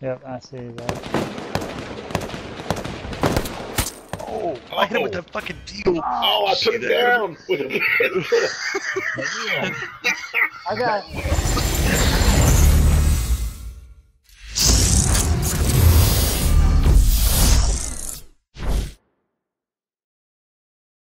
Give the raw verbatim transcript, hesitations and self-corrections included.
Yep, I see that. Oh, I hit him with that fucking deal. Oh, I took him down with a pistol. I got.